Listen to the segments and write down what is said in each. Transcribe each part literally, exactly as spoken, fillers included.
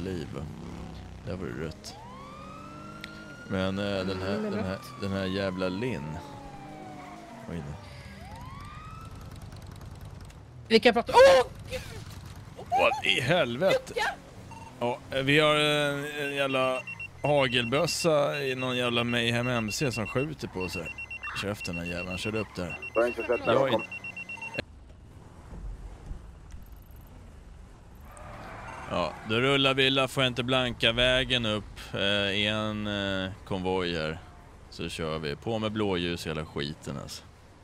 liv. Det var det rött. Men äh, den, här, Mm, den, här, den här jävla Linn. Oj då. Vi kan prata... Åh! Vad i helvete? Ja, vi har en, en jävla hagelbössa i någon jävla Mayhem M C som skjuter på sig. Käften den jäveln, han körde upp där. Jag är... Ja, då rullar vi La Fuente Blanca-vägen upp eh, i en eh, konvoj här. Så kör vi. På med blåljus hela skiten alltså.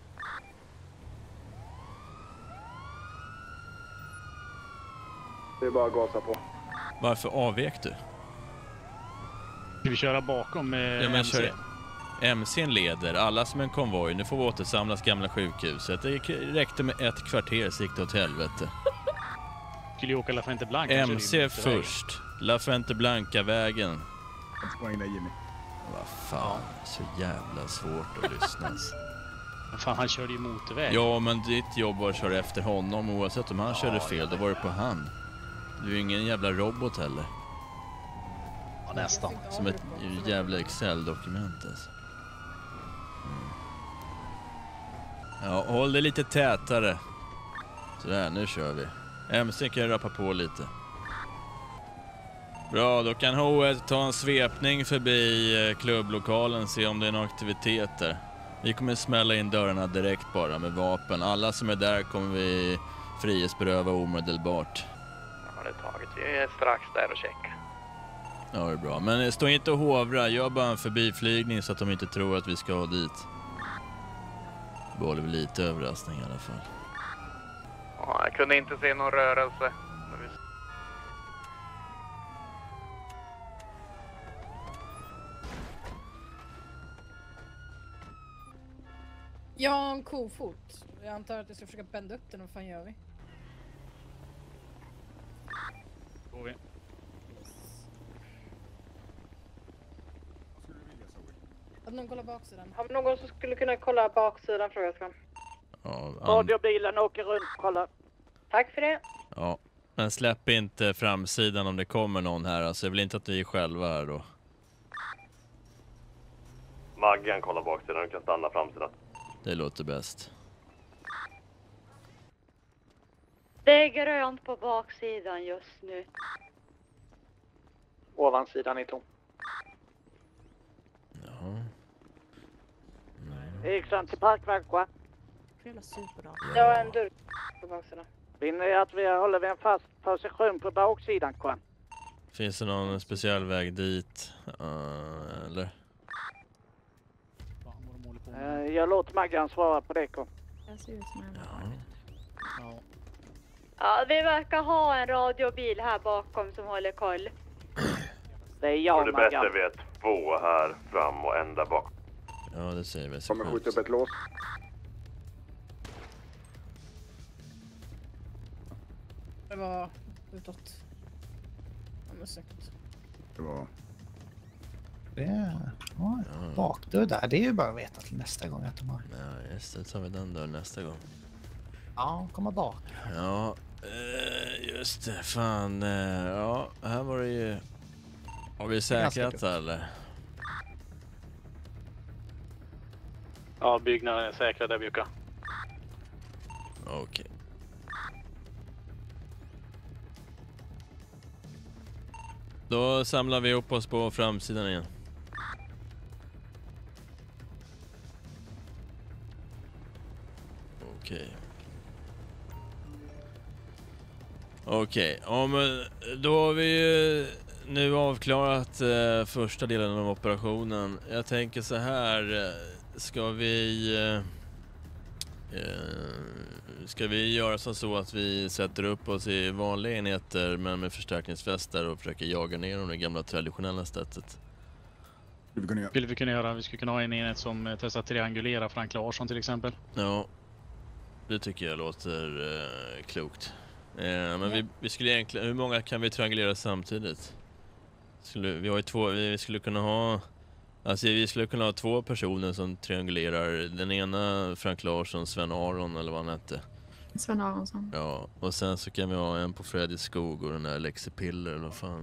Det är bara att gasa på. Varför avvek du? Ska vi köra bakom eh, Ja, men M C? kör... M C:n leder, alla som en konvoj. Nu får vi återsamlas gamla sjukhuset. Det räckte med ett kvarter, så gick det åt helvete. Skulle åka La Fuente Blanca. M C först. La Fuente Blanca-vägen. Jimmy. Vad fan, så jävla svårt att lyssna. Men fan, han körde ju motorväg. Ja, men ditt jobb var att köra efter honom. Oavsett om han körde fel, då var det på han. Du är ju ingen jävla robot heller. Ja, nästan. Som ett jävla Excel-dokument alltså. Mm. Ja, håll det lite tätare. Sådär, nu kör vi. M C kan rappa på lite. Bra, då kan H ett ta en svepning förbi klubblokalen, se om det är några aktiviteter. Vi kommer smälla in dörrarna direkt bara med vapen. Alla som är där kommer vi frihetsberöva omedelbart. Ja, det är taget. Vi är strax där och checkar. Ja, det är bra. Men stå inte och hovra. Gör bara en förbiflygning så att de inte tror att vi ska ha dit. Det var väl lite överraskning i alla fall. Ja, jag kunde inte se någon rörelse. Jag har en kofot. Jag antar att jag ska försöka bända upp den. Vad fan gör vi? Går vi. Att någon kollar baksidan. Har vi någon som skulle kunna kolla baksidan, frågar jag. Ja, radiobilen åker runt, kolla. Tack för det. Ja, men släpp inte framsidan om det kommer någon här. Alltså jag vill inte att vi är själva här då. Maggan kollar baksidan, du kan stanna framsidan. Det låter bäst. Det är grönt på baksidan just nu. Ovansidan är tom. Ja. Eriksson till parkvagn. Jävla superdag. Det var en dörr på baksidan. Vill ni att vi håller en fast position på baksidan, Kwan? Finns det någon speciell väg dit? Uh, eller? Uh, jag låter Maggan svara på det, Kwan. Jag ser ut som en Ja. Ja. Ja, vi verkar ha en radiobil här bakom som håller koll. Det är jag, Och det bästa Maggan. vi är två här fram och ända bak. Ja, det säger vi. Kommer skjuta upp ett lås. Det var utåt. Ja, men säkert. Det var... Det ja, bakdörr där. Det är ju bara att veta till nästa gång att de har. Ja, just det. Så har vi den där nästa gång. Ja, komma bak. Ja, eh, just det. Fan. Eh, ja, här var det ju... Har vi säkrat eller? Ja, byggnaden är säkra där, Bjuka. Okej. Okay. Då samlar vi upp oss på framsidan igen. Okej. Okej, om då har vi ju nu avklarat eh, första delen av operationen. Jag tänker så här, eh, ska vi eh, ska vi göra som så att vi sätter upp oss i vanliga enheter men med förstärkningsvästar och försöker jaga ner dem det gamla traditionella sättet? Det vi kunna göra. Vill vi kunna göra? Vi skulle kunna ha en enhet som eh, testar triangulera Frank Larsson till exempel. Ja, det tycker jag låter eh, klokt. Eh, men vi, vi skulle egentligen, hur många kan vi triangulera samtidigt? Skulle, vi har ju två, vi skulle kunna ha, alltså vi skulle kunna ha två personer som triangulerar. Den ena Frank Larsson, Sven Aron eller vad han hette. Sven Aronsson. Ja, och sen så kan vi ha en på Freddy Skog och den där Lexi Piller eller vad fan.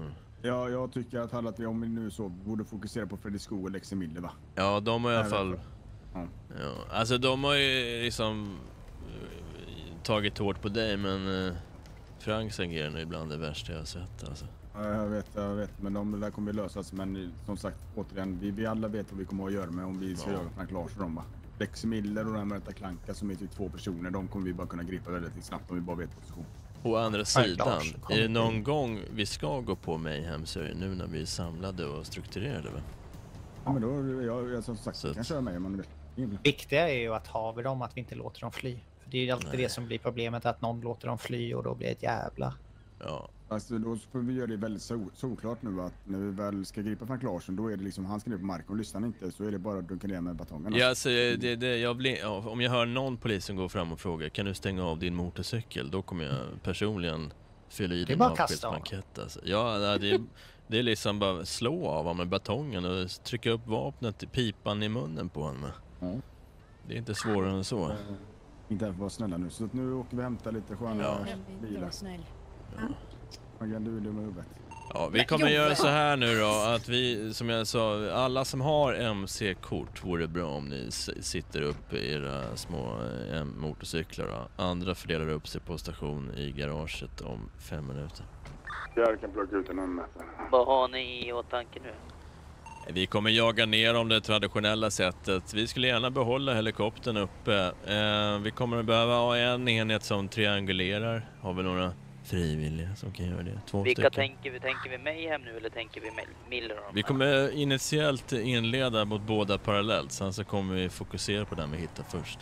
Ja, jag tycker att, att vi, om vi nu så, borde fokusera på Freddy Sko och Lexi Miller, va? Ja, de har i alla Nej, fall... Ja. Ja, alltså de har ju liksom eh, tagit hårt på dig, men uh, Franks agerande är ibland det värsta jag har sett, alltså. Ja, jag vet, jag vet, men de där kommer lösas. Men som sagt, återigen, vi, vi alla vet vad vi kommer att göra med om vi ska Ja. göra Frank Larsson, de, va? Lexi Miller och den Märta Klanka som är typ två personer, de kommer vi bara kunna gripa väldigt snabbt om vi bara vet position. Å andra sidan, Lars, kom är det in. någon gång vi ska gå på Mayhem så är det nu när vi är samlade och strukturerade, va? Ja, men då, jag, jag som sagt, Så jag att- kan köra med om man vill. Ingen- Viktiga är ju att har vi dem, att vi inte låter dem fly. För det är ju alltid Nej. det som blir problemet, att någon låter dem fly och då blir det ett jävla... Ja, Alltså, då får vi göra det väldigt so såklart nu att när vi väl ska gripa Frank Larsson, då är det liksom, han ska ner på marken och lyssnar han inte så är det bara att dunka ner med batongerna. ja alltså, det, det, jag blir, ja, om jag hör någon polis som går fram och frågar kan du stänga av din motorcykel, då kommer jag personligen fylla i Det är din bara att kasta av. avskedsblankett, alltså. Ja, nej, det, är, det är liksom bara slå av honom med batongen och trycka upp vapnet i pipan i munnen på honom. Ja. Det är inte svårare än så. Eh, Inte för att vara snälla nu, så att nu åker vi och hämtar lite sköna Ja. bilar. Snäll. Maggan, du är dum i huvudet. Ja, vi Men kommer Jobbe- göra så här nu då, att vi, som jag sa, alla som har M C-kort vore bra om ni s- sitter upp i era små eh, motorcyklar då. Andra fördelar upp sig på station i garaget om fem minuter. Jag kan plocka ut en anmätare. Vad har ni i åtanke nu? Vi kommer jaga ner om det traditionella sättet. Vi skulle gärna behålla helikoptern uppe. Eh, vi kommer att behöva ha en enhet som triangulerar. Har vi några frivilliga som kan göra det? Två Vilka stycken. tänker vi? Tänker vi Mayhem nu eller tänker vi Mil- Miller? och de Vi här? kommer initiellt inleda mot båda parallellt. Sen så kommer vi fokusera på den vi hittar först.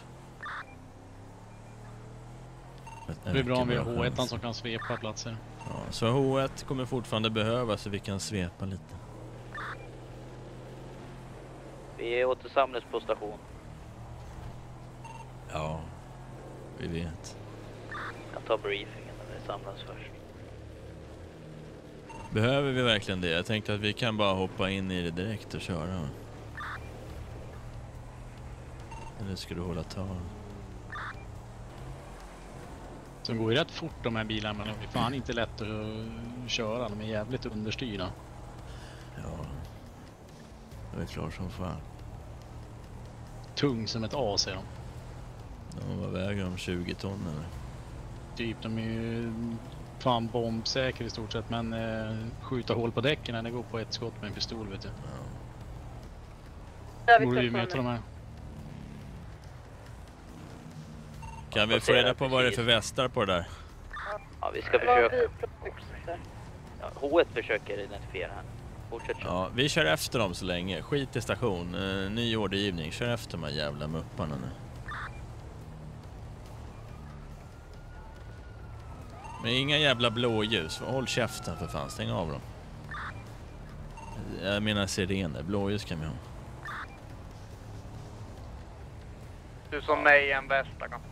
Det är bra om vi har H ett som kan svepa platser. Ja, så H ett kommer fortfarande behövas så vi kan svepa lite. Vi återsamlas på station. Ja, vi vet. Jag tar briefingen när vi samlas först. Behöver vi verkligen det? Jag tänkte att vi kan bara hoppa in i det direkt och köra. Eller ska du hålla tal? Så går ju rätt fort de här bilarna, men de är fan inte lätt att köra. De är jävligt understyrda. Ja, det är klart som fan. Tung som ett A säger de. De var väger de tjugo ton eller? Typ, de är ju fan bombsäkra i stort sett, men eh, skjuta hål på däcken när det går på ett skott med en pistol, vet du. Ja. Där vi Borde ju träffar möta de mig. här. Kan vi få reda på vad det är för västar på det där? Ja, vi ska Vad försöka. vi plockar. Ja, H ett försöker identifiera här. Fortsätt köra. Ja, vi kör efter dem så länge. Skit i station. Eh, ny ordergivning. Kör efter de här jävla mupparna nu. Men inga jävla blåljus. Håll käften för fan. Stäng av dem. Jag menar sirener. Blåljus kan vi ha. Du som mig en västa kan.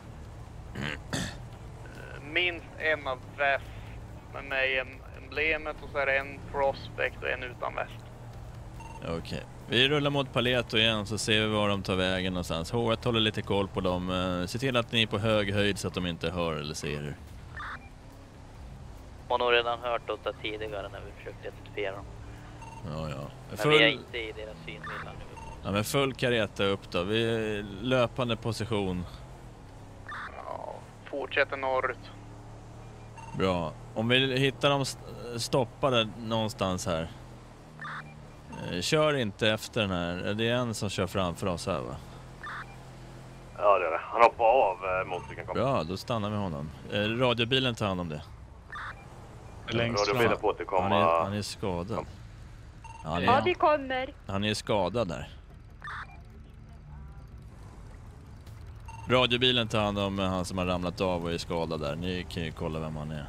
Minst en av väst med mig en emblemet och så är det en prospect och en utan väst. Okej. Vi rullar mot Paleto igen så ser vi var de tar vägen någonstans. H ett håller lite koll på dem. Eh, Se till att ni är på hög höjd så att de inte hör eller ser er. Man har nog redan hört oss där tidigare när vi försökte identifiera dem. Ja, ja. Men Full... vi är inte i deras synvilla nu. Ja, men full kareta upp då. Vi är löpande position. Ja, fortsätter norrut. Bra. Om vi hittar dem st- stoppade någonstans här. Eh, Kör inte efter den här. Det är en som kör framför oss här, va? Ja, det är det. Han hoppar av eh, motorcykeln. Kom. Bra, då stannar vi honom. Eh, radiobilen tar hand om det. Längst Radiobilen fram. på att återkomma. Han är, han är skadad. Han Ja, är, vi kommer. han är skadad där. Radiobilen tar hand om han som har ramlat av och är skadad där. Ni kan ju kolla vem han är.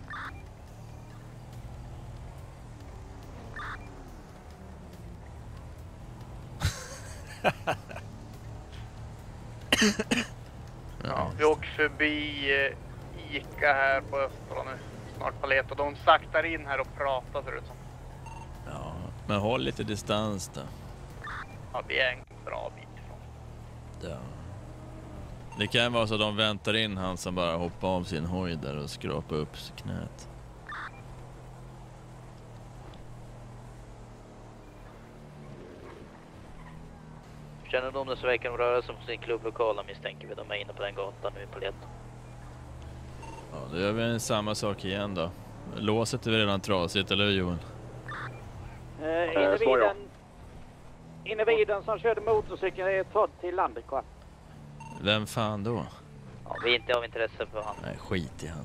Ja, vi åker förbi eh, Ica här på Östra nu. Snart Palet och de saktar in här och pratar ser det ut som. Ja, men håll lite distans då. Ja, vi är en bra bit ifrån. Ja. Det kan vara så att de väntar in han som bara hoppar av sin hoj där och skrapar upp knät. Känner de det så verkar de röra sig på sin klubblokal, misstänker vi. De är inne på den gatan nu i Paleto. Ja, då gör vi samma sak igen då. Låset är väl redan trasigt, eller hur Johan? Eh, individen, individen som körde motorcykeln är tadd till landet, va? Vem fan då? Ja, vi är inte av intresse för han. Nej, skit i han.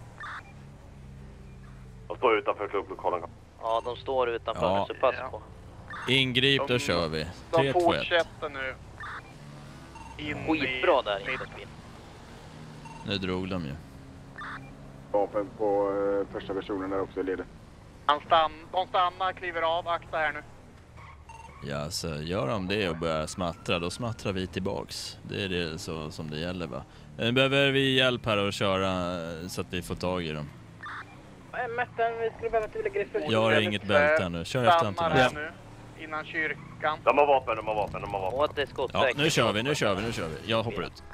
De står utanför klubblokalen. Ja, de står utanför, Ja. så pass Ja. på. Ingrip, då De- kör vi. De tre, två, ett. fortsätter nu. In Skitbra i där mitt- insatsbil. Nu drog de ju. Vapen på eh, första versionen där också i ledet. Han stann, de stannar, kliver av, akta här nu. Ja, så gör de det och börjar smattra, då smattrar vi tillbaks. Det är det så, som det gäller, va? Nu behöver vi hjälp här att köra eh, så att vi får tag i dem. M ett, vi skulle behöva att vi lägger ifrån. Jag har inget bälte här nu. Kör efter Stannar Anton. här nu, innan kyrkan. De har vapen, de har vapen, de har vapen. Och det är Ja, skottsäkert. nu kör vi, nu kör vi, nu kör vi. Jag hoppar ut.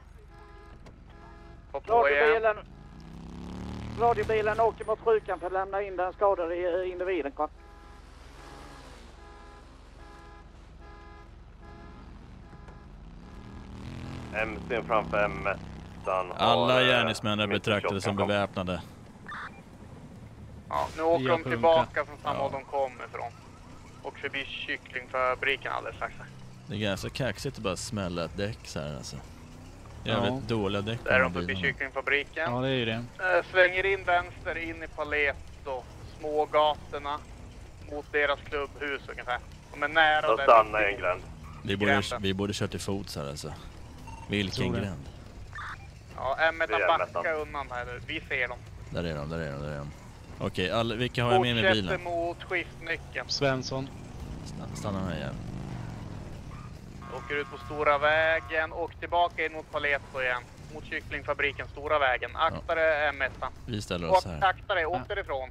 Hopp på igen. Radiobilen, radiobilen åker mot sjukan för att lämna in den skadade i- individen, va? M C framför M ett. Alla gärningsmän är betraktade som beväpnade. Ja, nu åker Via de punka. tillbaka från samma Ja. håll de kommer ifrån. Och förbi kycklingfabriken alldeles strax. Det är ganska kaxigt att bara smälla ett däck så här alltså. Jävligt Ja. dåliga däck på Där är de de förbi bilarna. kycklingfabriken. Ja, det är ju det. Eh, svänger in vänster in i Paleto, smågatorna mot deras klubbhus ungefär. De är nära De där. stannar i en gränd. Vi borde, Gränden. vi borde kört till fots här alltså. Vilken Tror det. gränd. Ja, M ett Vi är backa nästan. undan här nu. Vi ser dem. Där är de, där är de, där är de. Okej, all, vilka har jag med mig i Fortsätter bilen? mot skiftnyckeln. Svensson. Stanna, stanna här igen. Åker ut på stora vägen och tillbaka in mot Paleto igen. Mot kycklingfabriken, stora vägen. Akta dig M ett. Vi ställer Och oss här. akta dig, åk Ja. därifrån.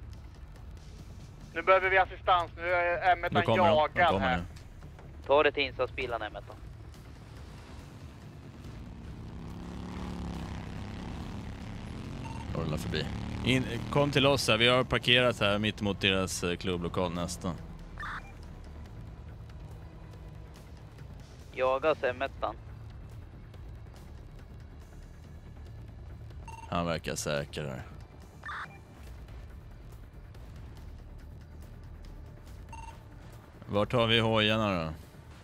Nu behöver vi assistans. Nu är M ett Nu kommer de, de jagad kommer här. nu. Ta det till insatsbilen M ett då. Rulla förbi. In, kom till oss här, vi har parkerat här mitt mot deras eh, klubblokal nästan. Jagas M ett. Han verkar säker här. Vart har vi hojarna då?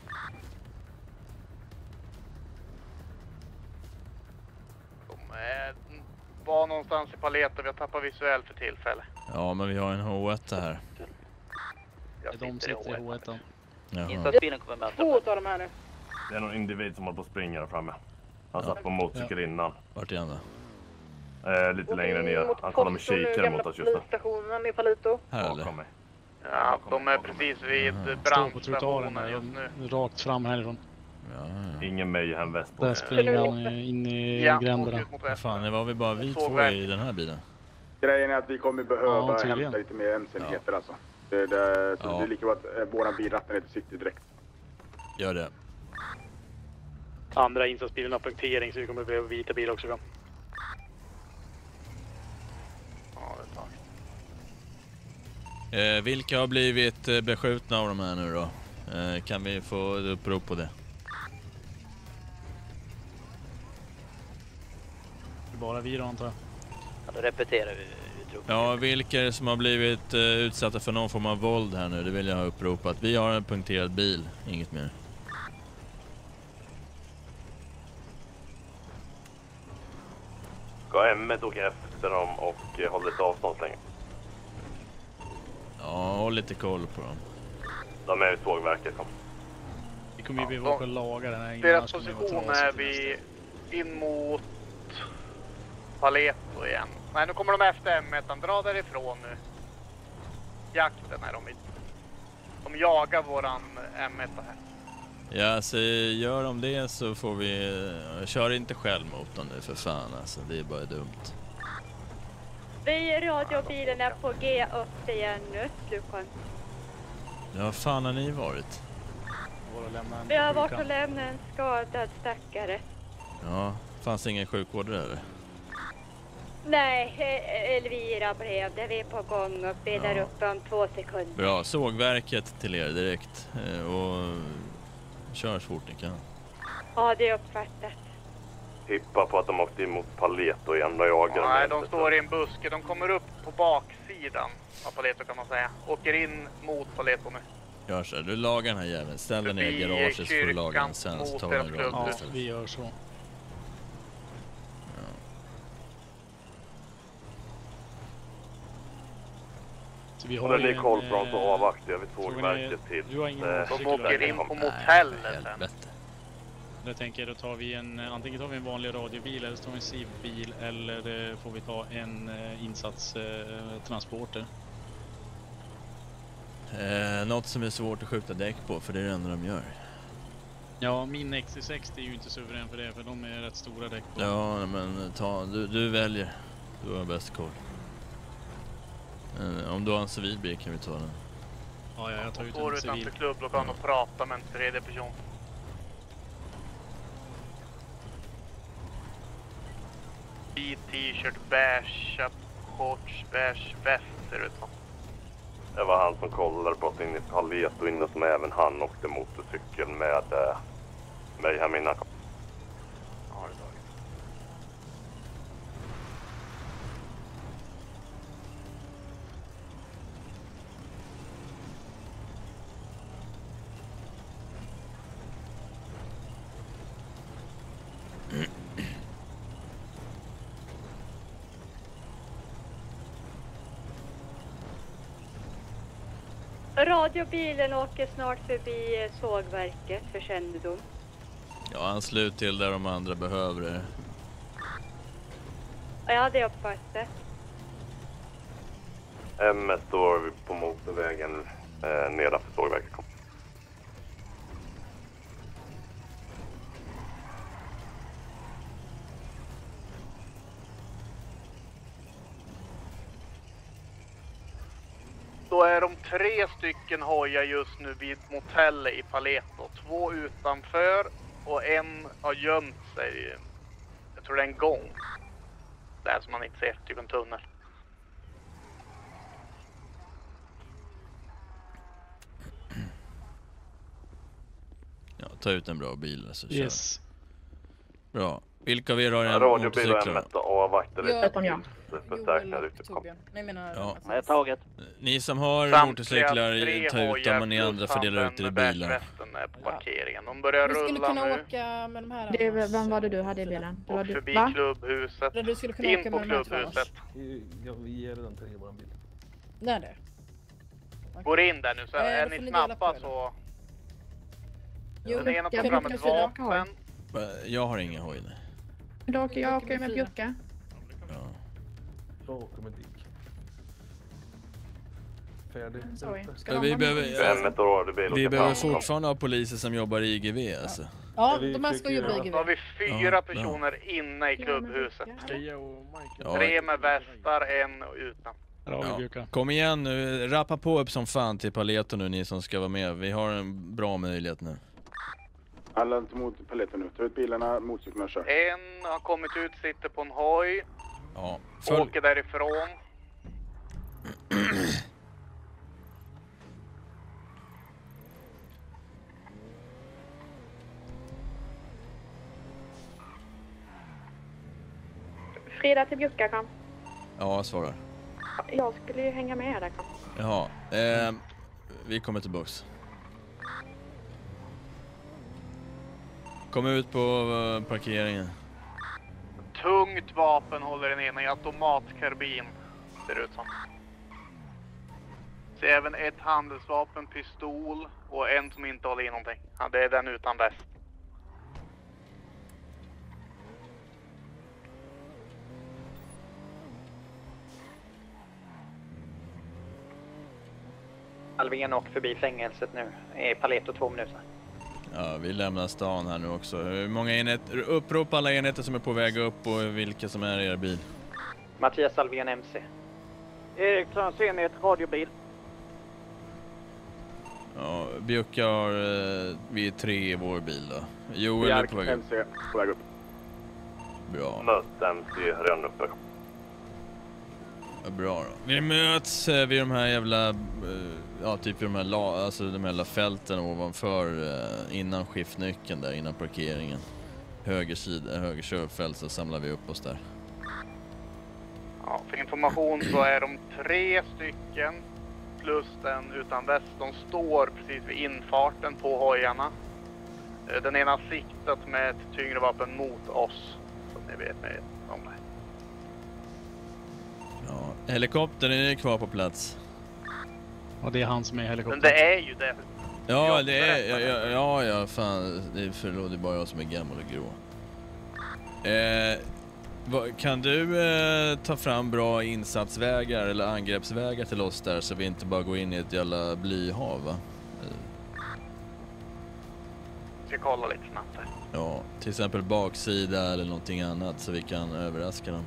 De är, var någonstans i Paleto. Vi har tappat visuell för tillfället. Ja, men vi har en H ett här. Jag De sitter i H ett. Jaha. Insatsbilen kommer med. Två av de här nu. Det är någon individ som håller på att springa där framme. Han Ja. satt på motorcykel innan. Vart är han då? Eh, lite längre ner. Han kollar med kikare mot oss just nu. Polisstationen i Palito. Här eller? Bakom mig. Ja, de är precis vid Aha. Står på trottoaren brandstationen just där, nu. rakt fram härifrån. Ja, ja. Ingen Mayhem väst på. Där springer han eh, in i Ja, gränderna. åk ut mot Vad väst. fan, det var vi bara vi två Sågverk. i den här bilen. Grejen är att vi kommer behöva Ja, tydligen. hämta lite mer M C-enheter alltså. Det, det, så Ja. det är lika bra att eh, våran bil rattar ner till city direkt. Gör det. Andra insatsbilen har punktering så vi kommer behöva vita bil också. Ja, det tar vi. Eh, vilka har blivit eh, beskjutna av de här nu då? Eh, kan vi få ett upprop på det? Det är bara vi då, antar jag. Ja, då repeterar vi utropet. Ja, vilka är det som har blivit eh, utsatta för någon form av våld här nu? Det vill jag ha uppropat. Vi har en punkterad bil, inget mer. Ska M ett åka efter dem och eh, hålla lite avstånd länge. Ja, håll lite koll på dem. De är vid sågverket. Kom. Vi kommer ju Ja, behöva de- åka och laga den här. Deras annars kommer det vara position trasigt är i vi in mot Paleto igen. Nej, nu kommer de efter M ett. Dra därifrån nu. Jakten är de i. De jagar våran M ett här. Ja, så gör de det så får vi... eh, Kör inte själv mot dem nu för fan alltså. Det är bara dumt. Vi radiobilen är på G upp igen nu, Lukas. Ja, vad fan har ni varit? Våra lämna en Vi har varit sjukan. och lämnat en skadad stackare. Ja, fanns ingen sjukvård där eller? Nej, eh, Elvira blev det. Vi är på gång upp. Vi är där Ja. uppe om två sekunder. Bra, sågverket till er direkt. Eh, och Kör så fort ni kan. Ja, det är uppfattat. Tippa på att de åkte emot Paleto igen och jagar. Nej, de står i en buske. De kommer upp på baksidan av Paleto kan man säga. Åker in mot Paleto nu. Gör så. Du lagar den här jäveln. Ställ den ner i garaget så får du laga den sen. Så tar vi den Ja, istället. vi gör så. Ja. Så vi Och har den ju är koll en, från så eh, avvaktar jag vid frågan tågverket är- till. du har ingen eh, åsikt De åker in på motellet sen. Helvete. Jag tänker då tar vi en, antingen tar vi en vanlig radiobil eller så tar vi en civilbil eller eh, får vi ta en eh, insatstransporter. Eh, något som är svårt att skjuta däck på, för det är det enda de gör. Ja, min X C sextio är ju inte suverän för det, för de är rätt stora däck på. Ja, men ta, du, du väljer. Du har bäst koll. Eh, om du har en civil bil kan vi ta den. Ja, ja, jag tar ut Går en utanför civil. klubblokalen och pratar med en tredje person. Vit t-shirt, beige shorts, beige väst ser det ut som. Det var han som kollade på oss in i Paleto inne som även han åkte motorcykel med eh, mig här mina. Ja, det var det. Radiobilen åker snart förbi sågverket för kännedom. Ja, anslut till där de andra behöver det. Ja, det är uppfattat. M S står på motorvägen eh, nedanför sågverket. Då är de tre stycken hojar just nu vid motellet i Paleto. Två utanför och en har gömt sig. Jag tror det är en gång. Där som man inte ser, typ en tunnel. Ja, ta ut en bra bil så kör. Yes. Bra. Vilka av er har en Radiobil och M motorcykel? S avvaktar Ja. lite. Joel Förstärkningar och ute på. Torbjörn. Nej, jag menar... Ja. Nej, taget. Ni som har Samtliga motorcyklar, tre ta ut hojar dem och ni plus andra fördelar ut er i han med bilar. bärtvästen är på parkeringen. De börjar Du skulle rulla kunna nu åka med de här... Det, annars. vem var det du hade i bilen? Det var och du. förbi Va? klubbhuset. Du skulle kunna In åka på med de här två klubbhuset. Ja, vi ger den till våran bil. När det? Går in där nu så Eh, är då får ni ni dela snabba på er. så... Jo, Den ena tar jag fram brukar ett fylla på. vapen. Jag har ingen hoj nu. Då åker jag åker med Björka. Ja. Jag åker med Dick. Färdig. Sorry. Ska Men de vi vara behöver, med? M S och radiobil och vi ska behöver fram. fortfarande ha poliser som jobbar i I G V alltså. Ja, Vi de här fick ska ju- jobba i Då G har V. vi fyra Ja, personer inne i klubbhuset. Skia och Michael. Ja. Tre med västar, en utan. Radio Björka. Kom igen nu, rappa på upp som fan till Paleto nu ni som ska vara med. Vi har en bra möjlighet nu. Alla mot Paleto nu. Ta ut bilarna, motorcyklarna kör. En har kommit ut, sitter på en hoj, Ja, följ. åker därifrån. Frida till Björka kom. Ja, jag svarar. Jag skulle ju hänga med där kom. Jaha, eh, vi kommer tillbaks. Kom ut på eh, parkeringen. Tungt vapen håller den ena i automatkarbin, ser det ut som. Så även ett handelsvapen, pistol och en som inte håller i någonting. Ja, det är den utan väst. Alvin åker förbi fängelset nu. I Paleto två minuter. Ja, vi lämnar stan här nu också. Hur många enheter, upprop alla enheter som är på väg upp och vilka som är i er bil. Mattias Alvin M C. Erikssons enhet, radiobil. Ja, Bjucka har, eh, vi är tre i vår bil då. Joel är på väg upp. M C på väg upp. Bra. Mött M C redan uppe. Bra då. Vi möts eh, vid de här jävla, eh, ja typ vid de här, la, alltså de här jävla fälten ovanför, eh, innan skiftnyckeln där, innan parkeringen. Höger sida, höger körfält, så samlar vi upp oss där. Ja, för information så är de tre stycken plus den utan väst. De står precis vid infarten på hojarna. Eh, Den ena siktat med ett tyngre vapen mot oss, så att ni vet med om det. Ja, helikoptern är kvar på plats. Och det är han som är helikoptern. Men det är ju det. Ja, det är, ja, ja, ja, ja, fan, det är förlåt, det är bara jag som är gammal och grå. Eh, vad, kan du eh, ta fram bra insatsvägar eller angreppsvägar till oss där, så vi inte bara går in i ett jävla blyhav, va? Jag ska kolla lite snabbt här. Ja, till exempel baksida eller någonting annat, så vi kan överraska dem.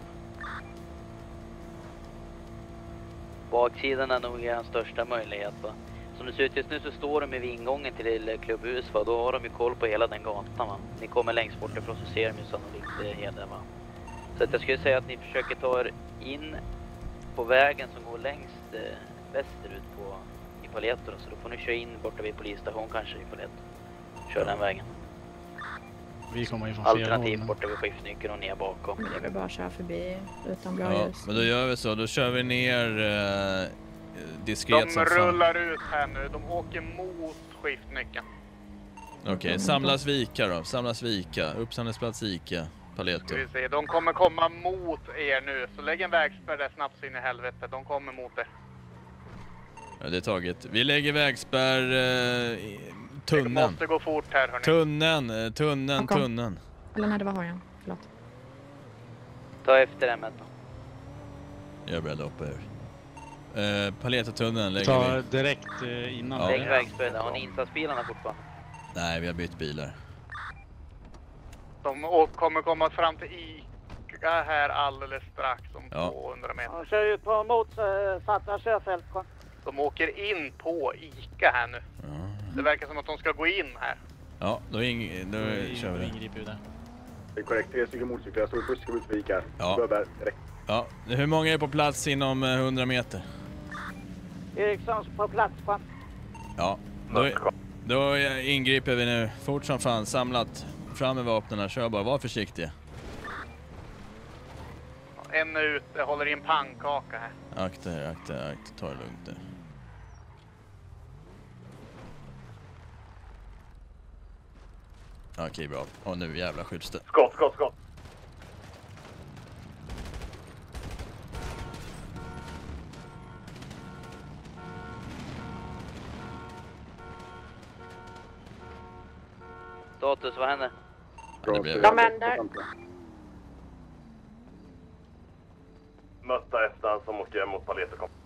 Baksidan är nog er största möjlighet, va? Som det ser ut just nu så står de vid ingången till klubbhus, va? Då har de ju koll på hela den gatan, va? Ni kommer längst bort ifrån så ser de ju sannolikt hela, va? Så att jag skulle säga att ni försöker ta er in på vägen som går längst eh, västerut på, i Paleto, så då får ni köra in borta vid polisstation kanske i Paleto. Kör den vägen. Vi kommer ifrån flera Alternativt håll, borta vid skiftnyckeln och ner bakom. Men det är väl bara att köra förbi utan blå Ja, ljus. men då gör vi så, då kör vi ner eh, diskret De som fan. rullar ut här nu. De åker mot skiftnyckeln. Okej, okay, samlas Vika då, samlas Vika, uppsamlingsplats Ica, Paleto. Ska vi se. De kommer komma mot er nu, så lägg en vägspärr där snabbt så in i helvete. De kommer mot er. Ja, det är taget. Vi lägger vägspärr, eh, tunneln. Det måste gå fort här, hörni. Tunneln, eh, tunneln, Bakom. tunneln. Eller nej, det var hojen. Förlåt. Ta efter den, Metta. Jag är beredd att hoppa ur. Eh, Paletotunneln lägger Ta vi. direkt eh, innan. Ja. Lägg vägspärren. Har ni insatsbilarna fortfarande? Nej, vi har bytt bilar. De å- kommer komma fram till Ica här alldeles strax om Ja. tvåhundra meter. De kör ut på motsatta körfält. De åker in på Ica här nu. Ja, Det verkar som att de ska gå in här. ja då, ing- då kör vi det. Ingriper ju där. Det är korrekt, tre stycken motorcyklar. Jag står i bussen ut Vikar. Ja. Börjar direkt. Ja, hur många är på plats inom eh, hundra meter? Erikssons på plats. På. Ja, då, då ingriper vi nu. Fort som fan, samlat. Fram med vapnen, kör bara, var försiktiga. En är ute, håller i en pannkaka här. Akta er, akta er, akta, ta det lugnt nu. Okej, bra. Och nu jävla skjuts det. Skott, skott, skott. Status, vad händer? Ja, det blir- De vänder. Mötta ettan som åker mot Paleto. Kom.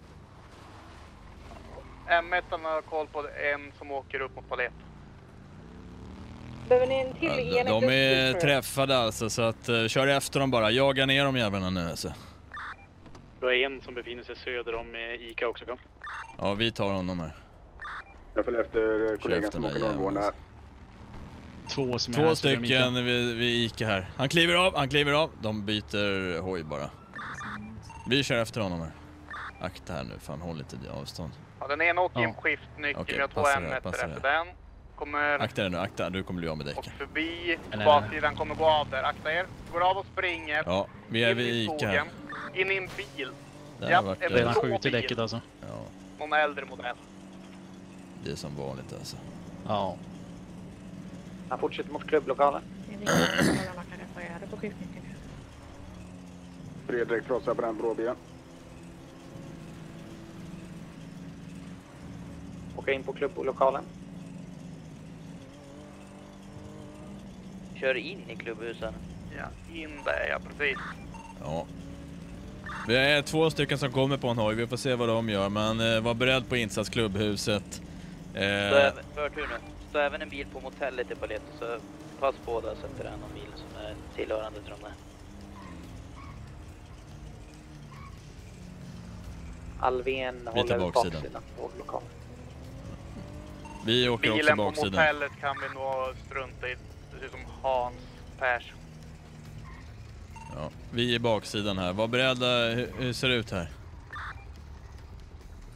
M ett har koll på en som åker upp mot Palet. Behöver ni en till Ja, de, de är träffade alltså, så att uh, kör efter dem bara. Jaga ner de jävlarna nu alltså. Du har en som befinner sig söder om eh, Ica också, kom. Ja, vi tar honom här. Jag följer efter kollegan efter som den åker där norrgående här. Två som är Två här söder om Ica. stycken vid, vid Ica här. Han kliver av, han kliver av. De byter hoj bara. Vi kör efter honom här. Akta här nu, fan håll lite i avstånd. Ja, den ena åker i en Ja. skiftnyckel. Okej, Vi har två passa M det, ett passa efter det. den. Kommer Akta dig nu, akta, du kommer bli av med och däcken. förbi. Eller- Baksidan kommer gå av där. Akta er. Går av och springer. Ja, vi är In vid i Ica skogen. här. In i en bil. Det har Ja, varit, en eh, Redan blå skjutit bil. däcket alltså. Ja, Någon äldre modell. det är som vanligt alltså. Ja. Han fortsätter mot klubblokalen. Det är riktigt att man kan reparera det på skiftnyckeln. Fredrik krossar på den blå bilen. Åker in på klubblokalen. Kör in i klubbhusen. Ja, in där, ja precis. Ja. Vi är två stycken som kommer på en hoj, vi får se vad de gör. Men eh, var beredd på insatsklubbhuset. Stå Eh, även, förtur nu. Stå även en bil på motellet i Paleto, så pass på där så att det är någon bil som är tillhörande till de där. Alvin tar håller baksidan. baksidan på lokalen. vi åker också Bilen på baksidan. motellet kan vi nog strunta i. Det ser ut som Hans Persson. Ja, vi är baksidan här. Var beredda, hur, hur ser det ut här?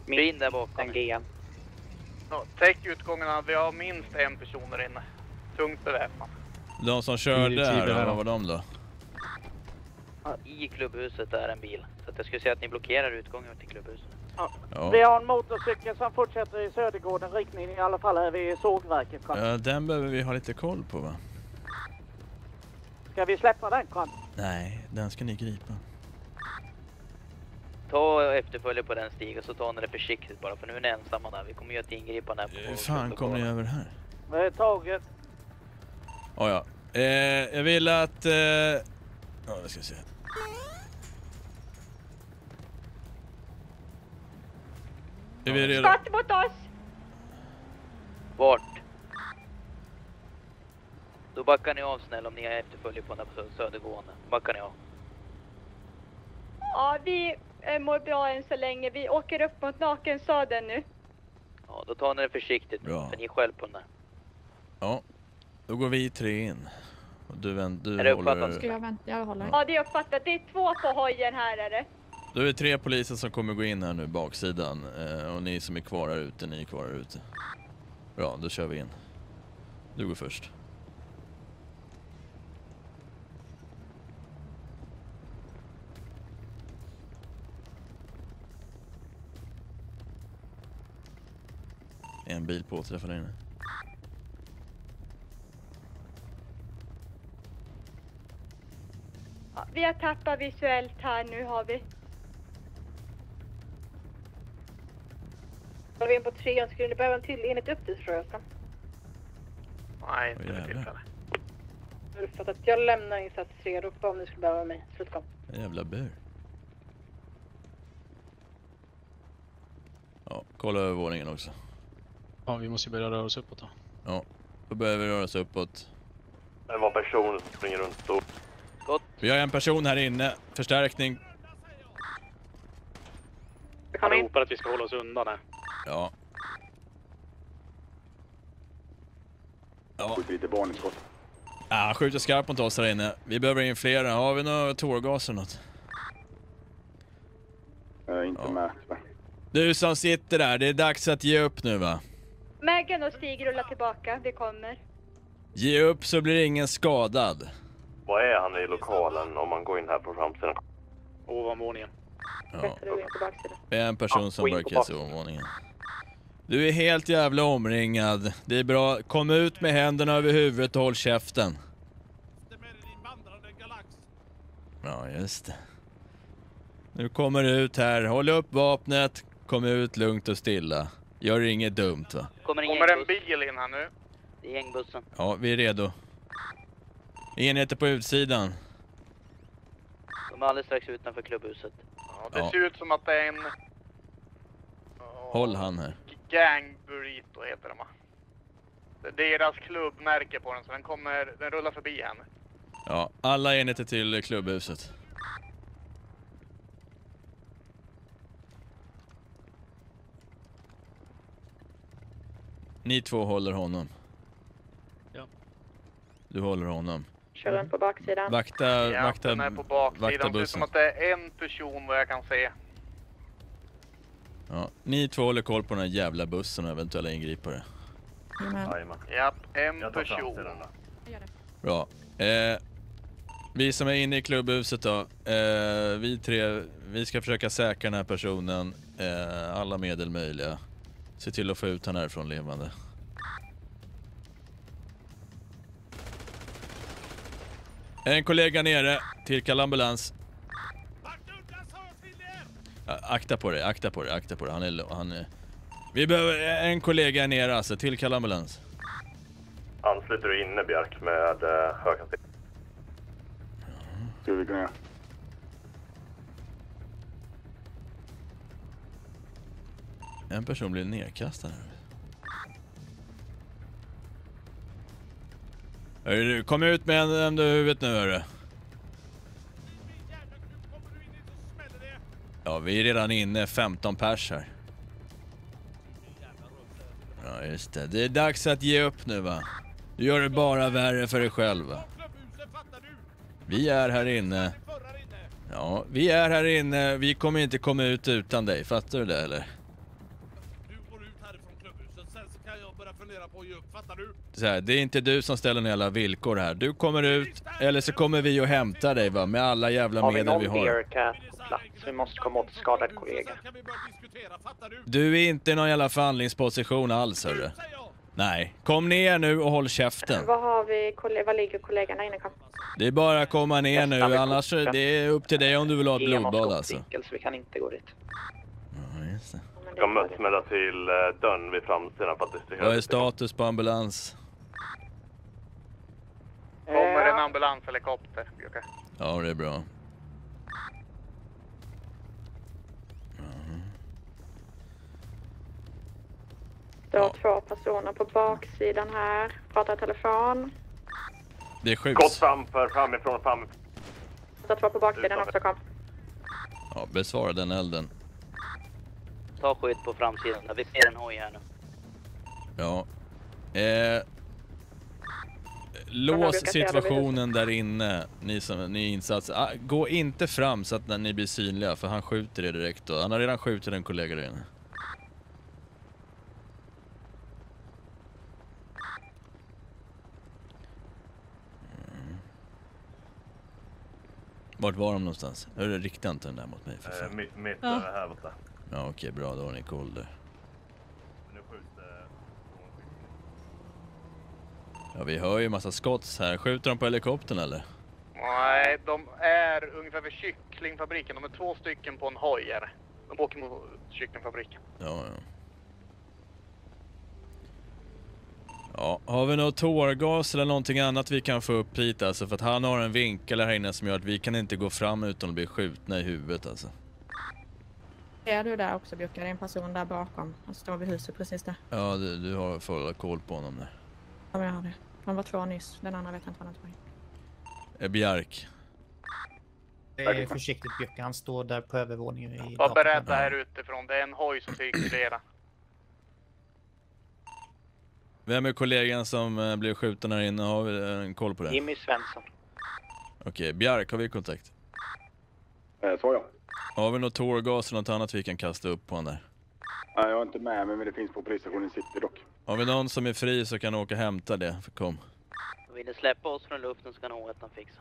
In där bakom. G. Ja, täck utgångarna, vi har minst en person där inne. Tungt beväpnad. De som körde här, då, vad var de då? I klubbhuset är en bil. Så att jag skulle säga att ni blockerar utgången till klubbhuset. Ja. Ja. Vi har en motorcykel som fortsätter i Södergården riktning, i alla fall är vi i sågverket. Ja, den behöver vi ha lite koll på, va? Ska vi släppa den, Kron? Nej, den ska ni gripa. Ta och efterfölja på den stigen så tar ni det försiktigt bara, för nu är ni ensamma där. Vi kommer göra ett ingripande här på... Hur fan kommer ni över här? Vi är taget. Oh, ja. Eh, jag vill att... Eh... Ja, jag ska se. Är vi redo? Skott mot oss! Vart? Då backar ni av snäll om ni efterföljer på den här södergående. Backar ni av. Ja, vi eh, mår bra än så länge. Vi åker upp mot Nakensaden nu. Ja, då tar ni det försiktigt. Bra. För ni är själv på den där. Ja, då går vi tre in. Och du, vänt, du Är det håller... uppfattat? Ska jag vänta? Jag håller. Ja, det är uppfattat. Det är två på hojen här, är det? Då är det tre poliser som kommer gå in här nu, baksidan. Eh, och ni som är kvar här ute, ni är kvar här ute. Bra, då kör vi in. Du går först. En bil påträffar där inne. Ja, vi har tappat visuellt här nu, har vi. Har vi in på trean, skulle ni behöva en till enhet upp dit, tror jag. Nej, inte Åh, för jävlar. tillfälle. För att jag lämnar insats tre, ropa om ni skulle behöva mig. Slutkom. En jävla bur. Ja, kolla över våningen också. Ja, vi måste börja röra oss uppåt då. Ja, då börjar vi röra oss uppåt. Det var en person som springer runt så. Gott. Vi har en person här inne. Förstärkning. Han ropar att vi ska hålla oss undan här. Ja. Ja. Skjuter lite varningsskott. Ah, skjuter skarpt mot oss här inne. Vi behöver in flera. Har vi några tårgas eller något? Jag är inte Ja. med, tyvärr. Du som sitter där, det är dags att ge upp nu, va? Megan och Stig rullar tillbaka. Vi kommer. Ge upp så blir ingen skadad. Vad är han i lokalen om man går in här på framsidan? Ovanvåningen. Ja. Bättre du in på baksidan. Det är en person Ja, som gå in på barrikaderar sig baksidan. ovanvåningen. Du är helt jävla omringad. Det är bra. Kom ut med händerna över huvudet och håll käften. Ja, just det. Nu kommer du ut här. Håll upp vapnet. Kom ut lugnt och stilla. Gör inget dumt, va? Kommer en Kommer en gängbuss. bil in här nu? Det är gängbussen. Ja, vi är redo. Enheter på utsidan. De är alldeles strax utanför klubbhuset. Ja, det Ja. ser ut som att det är en... Håll han här. Gang Burrito heter de, va? Det är deras klubbmärke på den, så den kommer... Den rullar förbi här nu. Ja, alla enheter till klubbhuset. Ni två håller honom. Ja. Du håller honom. Kör den på baksidan. Vakta, Ja, vakta, den är på vakta baksidan. Det ser ut som bussen. att det är en person vad jag kan se. Ja, ni två håller koll på den här jävla bussen och eventuella ingripare. Jajamän. Jajamän. Japp, en Jag tar person. framsidan då. Jag gör det. Bra. Eh, vi som är inne i klubbhuset då. Eh, vi tre, vi ska försöka säkra den här personen. Eh, alla medel möjliga. Se till att få ut han härifrån levande. En kollega nere. Tillkalla ambulans. Ja, akta på det, akta på det, akta på det. Han är, han är... Vi behöver en kollega nere, alltså. Tillkalla ambulans. Ansluter du inne, Björk, med uh, högkant? Skulle vi kunna göra. En person blir nedkastad här. Hörru, kom ut med en under huvudet nu, hörru. Ja, vi är redan inne, femton pers här. Ja, just det. Det är dags att ge upp nu, va? Du gör det bara värre för dig själv, va? Vi är här inne. Ja, vi är här inne. Vi kommer inte komma ut utan dig. Fattar du det, eller? sen så kan jag börja fundera på att ge upp, fattar du? Så här, det är inte du som ställer några jävla villkor här. Du kommer ut, eller så kommer vi och hämtar dig va, med alla jävla medel vi har. Har vi någon på plats? Vi måste komma åt skadad kollega. Du är inte i någon jävla förhandlingsposition alls, hörru. Nej, kom ner nu och håll käften. Vad har vi, vad ligger kollegorna inne? Kom. Det är bara att komma ner nu, annars är det upp till dig om du vill ha ett blodbad alltså. Så vi kan inte gå dit. Ja, just det. Ska mötsmälla till uh, dörren vid framsidan för att det Vad är status på ambulans? Kommer en ambulanshelikopter, Björka? Ja, det är bra. Du har två personer på baksidan här. Pratar i telefon. Det är sjukt. Gått framför, framifrån, fram. Du har två på baksidan också, kom. Ja, besvara den elden. Ta skydd på framsidan. Vi ser en hoj här nu. Ja. Eh, lås situationen där inne. Ni som ni insats. Ah, gå inte fram så att när ni blir synliga, för han skjuter det direkt då. Han har redan skjutit en kollega där inne. Mm. Vart var de någonstans? Jag riktar inte den där mot mig för fan. Uh, mitt mitt Ja. här borta. Ja, okej, okay, bra. Då har ni koll där. Nu skjuter... Ja, vi hör ju massa skott här. Skjuter de på helikoptern eller? Nej, de är ungefär vid kycklingfabriken. De är två stycken på en hoj här. De åker mot kycklingfabriken. Ja, ja. Ja, har vi något tårgas eller någonting annat vi kan få upp hit alltså? För att han har en vinkel här inne som gör att vi kan inte gå fram utan att bli skjutna i huvudet alltså. Är du där också, Björka? Det är en person där bakom. Han står vid huset precis där. Ja, du, du har full koll på honom där. Ja, men jag har det. Han var två nyss. Den andra vet jag inte vad han tog. Är Bjark. Det är försiktigt, Björka. Han står där på övervåningen i... Var beredda här utifrån. Det är en hoj som cirkulerar. Vem är kollegan som eh, blev skjuten här inne? Har vi en koll på det? Jimmy Svensson. Okej, okay, Bjark, har vi kontakt? Eh, så ja. Har vi något tårgas eller något annat vi kan kasta upp på han där? Nej, jag är inte med men det finns på polisstationen City dock. Har vi någon som är fri så kan åka och hämta det. Kom. Vill ni släppa oss från luften så kan H ett fixa.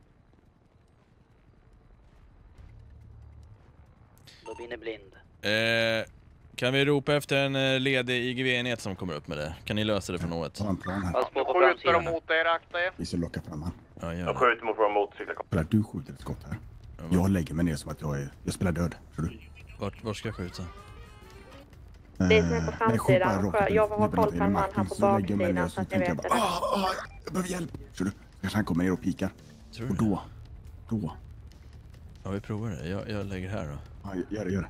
Då blir ni blind. Eh, kan vi ropa efter en eh, ledig I G V-enhet som kommer upp med det? Kan ni lösa det från H ett? Ta en plan här. Pass på på Skjuter de framsidan. mot er, akta er. Vi ska locka fram han. Ja, gör Jag det. skjuter mot våra motorcyklar. För att du skjuter ett skott här. Jag lägger mig ner som att jag är... Jag spelar död. Tror du? Vart, vart ska jag skjuta? Det som är på framsidan. Jag har koll på en man här på baksidan så att ni vet det. Ah, ah, jag behöver hjälp. Tror du? Kanske han kommer ner och pikar. Tror och då... Då... Ja, vi provar det. Jag, jag lägger här då. Ja, gör det, gör det.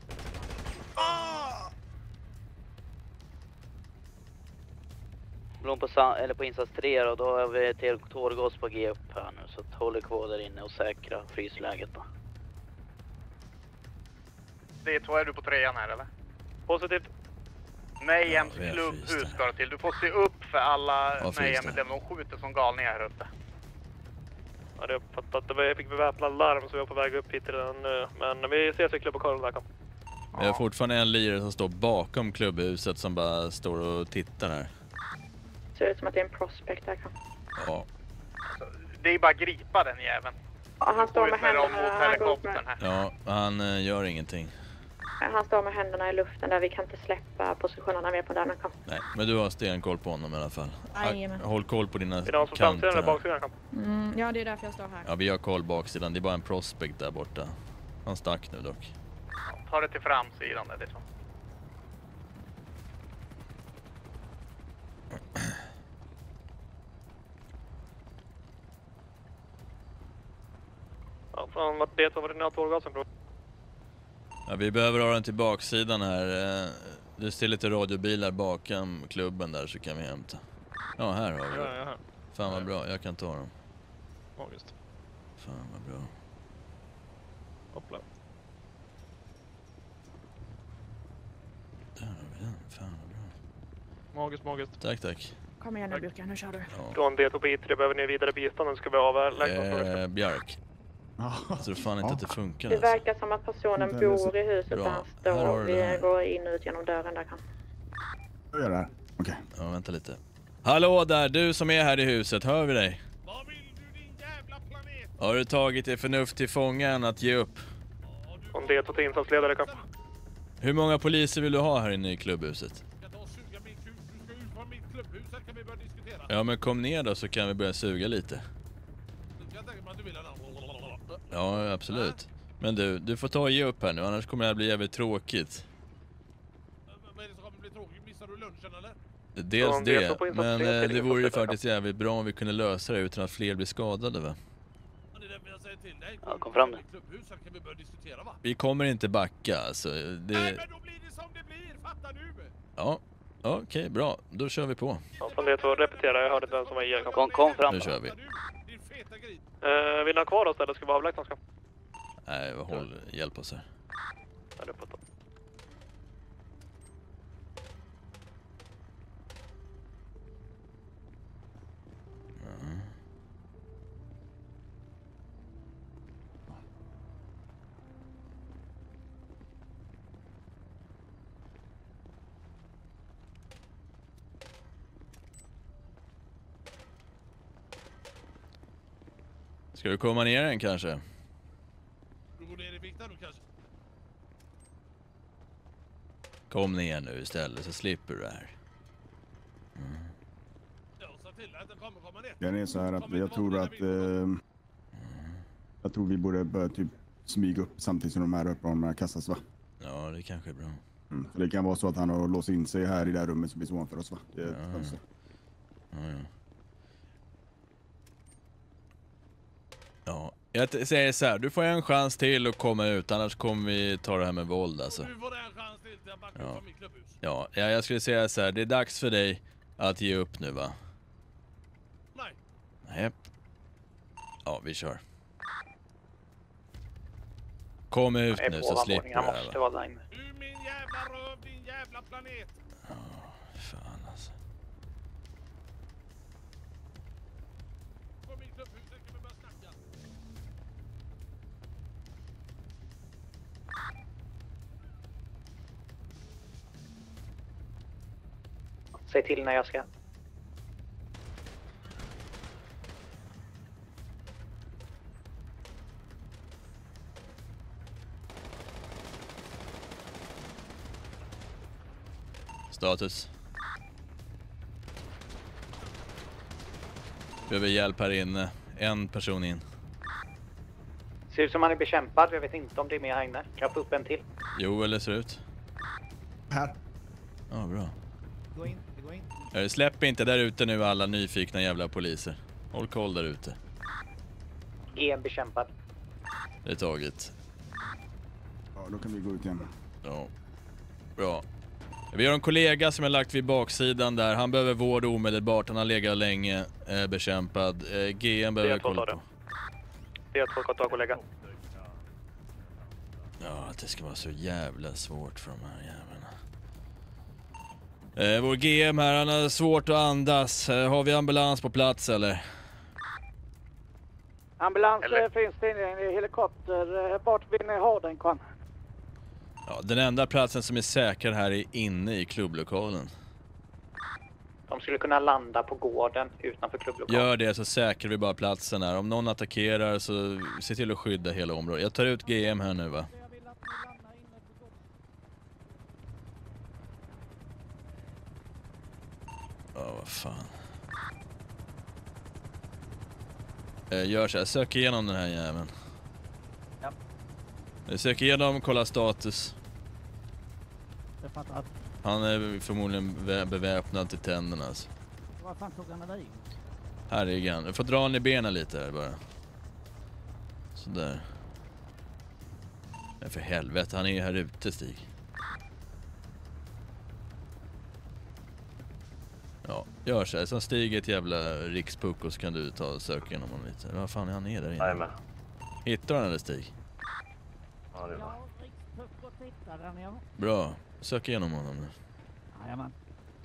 Blom på, sa- eller på insats tre och då har vi till tårgas på G upp här nu. Så att håll er kvar där inne och säkra frysläget då. Det är två, är du på trean här eller? Positivt. Mayhems Ja, klubbhus ska det till. Du får se upp för alla Ja, Mayhem finns med dem. De skjuter som galningar här uppe. Ja, det har jag fattat. Jag fick beväpnad larm så vi var på väg upp hit redan nu. Men vi ses i klubblokalen där, kom. Vi har fortfarande en lirare som står bakom klubbhuset som bara står och tittar här. Ser ut som att det är en prospect där, kom. Ja. Det är bara att gripa den jäveln. Ja, han står med Skjut med dem händerna. mot Han, går upp helikoptern med, här. Ja, han eh, gör ingenting. han står med händerna i luften där. Vi kan inte släppa positionerna mer på den. Kom. Nej, men du har stenkoll på honom i alla fall. Jajamän. Håll koll på dina Är det någon som framsidan eller kanter. baksidan, kom? Mm, ja, det är därför jag står här. Ja, vi har koll baksidan. Det är bara en prospect där borta. Han stack nu dock. Ta det till framsidan där, det är så. Ja, fan, vart det var det ni har tårgasen, bro? Ja, vi behöver ha den till baksidan här. Eh, Det står lite radiobilar bakom klubben där så kan vi hämta. Ja, här har vi Ja, det. ja, här. Fan vad bra, jag kan ta dem. Ja, just. Fan vad bra. Hoppla. Där har vi den, fan vad bra. Magiskt, magiskt. Tack, tack. Kom igen nu, Björka, nu kör du. Ja. Från D två på I tre behöver ni vidare bistånd. Ska vi avlägga Eh, Bjark. Jag tror fan inte att det funkar. Det Alltså. verkar som att personen bor i huset Bra. där han Här har står. du det här. Vi går in och ut genom dörren där, kan. Jag gör det här. Okej. Ja, vänta lite. Hallå där, du som är här i huset, hör vi dig? Vad vill du din jävla planet? Har du tagit det förnuft till fången att ge upp? Om det är till insatsledare kan. Hur många poliser vill du ha här inne i klubbhuset? Ja, men kom ner då så kan vi börja suga lite. Ja, absolut. Men du, du får ta och ge upp här nu, annars kommer det att bli jävligt tråkigt. Vad är det som kommer bli tråkigt? Missar du lunchen eller? Dels det, men eh, det vore ju faktiskt jävligt bra om vi kunde lösa det utan att fler blir skadade, va? Det är därför jag säger till dig. Ja, kom fram nu. Klubbhuset kan vi börja diskutera, va? Vi kommer inte backa, alltså. Det... Nej, men då blir det som det blir, fattar du? Ja, okej, okay, bra. Då kör vi på. Ja, från det två, repetera, jag hörde den som var i er. Kom, kom fram. Nu kör vi. Uh, vill ni ha kvar oss eller ska vi avlägsna oss? Nej, håll, hjälp oss här. Ja, det är på topp. Mm. Ska du komma ner en kanske? Du går ner i vikt nu kanske? Kom ner nu istället så slipper du det här. Mm. Ja, så till att den kommer komma ner. Det är så här att jag tror att... Eh, jag tror vi borde börja typ smyga upp samtidigt som de här uppehållarna kastas, va? Ja, det kanske är bra. Mm. För det kan vara så att han har låst in sig här i det här rummet som finns ovanför oss, va? Det är ett Ja. fönster. Ja, ja. Ja, jag säger så här, du får en chans till att komma ut, annars kommer vi ta det här med våld alltså. Du får en chans till till att backa Ja. från mitt klubbhus. Ja, ja, jag skulle säga så här, det är dags för dig att ge upp nu, va? Nej. Nej. Ja, vi kör. Kom ut nu så slipper du det här, va? vara där. Du min jävla röv, din jävla planet. Ja, fan alltså. Kom mitt klubbhus, så kan vi börja snacka. Säg till när jag ska. Status. Behöver hjälp här inne. En person in. Ser ut som han är bekämpad. Jag vet inte om det är mer här inne. Kan jag få upp en till? Jo, eller ser ut. Här. Ja, bra. Gå in, gå in. Eh, Släpp inte där ute nu alla nyfikna jävla poliser. Håll koll där ute. G M bekämpad. Det är taget. Ja, då kan vi gå ut igen. Ja. Bra. Vi har en kollega som är lagt vid baksidan där. Han behöver vård omedelbart. Han har legat länge. Eh, bekämpad. Eh, G M behöver kolla på. Det är två kontakter kollega. Ja, att det ska vara så jävla svårt för de här jävlarna. Eh, vår G M här, han har svårt att andas. Eh, har vi ambulans på plats eller? Ambulans eller? Finns det en helikopter. Vart vill ni ha den, Kwan? Ja, den enda platsen som är säker här är inne i klubblokalen. De skulle kunna landa på gården utanför klubblokalen. Gör det så säkrar vi bara platsen här. Om någon attackerar så se till att skydda hela området. Jag tar ut G M här nu, va? Ja, vad fan. Eh, gör så här, sök igenom den här jäveln. Ja. Jag söker igenom, kolla status. Jag fattar. Han är förmodligen vä- beväpnad till tänderna alltså. Vad fan tog han med dig? Här är han. Du får dra han i benen lite här bara. Sådär. Men för helvete, han är ju här ute, Stig. Ja, gör så här. Som Stig är ett jävla rikspuck och så kan du ta och söka igenom honom lite. Vad fan är han är där inne? Jajamän. Hittar han eller Stig? Ja, det är bra. Bra. Sök igenom honom nu. Jajamän.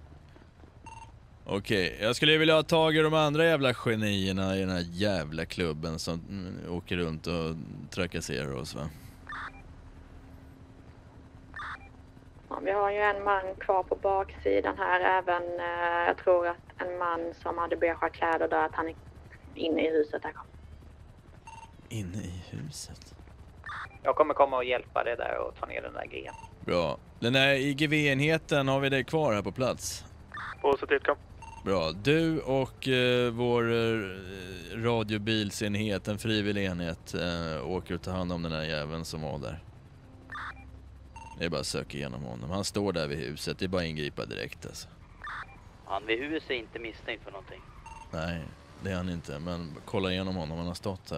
Okej, jag skulle vilja ha tag i de andra jävla genierna i den här jävla klubben som mm, åker runt och trakasserar oss, va? honom. Vi har ju en man kvar på baksidan här. Även, eh, jag tror att en man som hade beige kläder där, att han är inne i huset här. Inne i huset? Jag kommer komma och hjälpa dig där och ta ner den där grejen. Bra. Den här I G V-enheten, har vi det kvar här på plats? Positivt, kom. Bra. Du och eh, vår eh, radiobilsenhet, en frivillig enhet, eh, åker och tar hand om den här jäveln som var där. Det är bara att söka igenom honom. Han står där vid huset. Det är bara att ingripa direkt alltså. Han vid huset är inte misstänkt för någonting. Nej, det är han inte. Men kolla igenom honom. Han har stått här.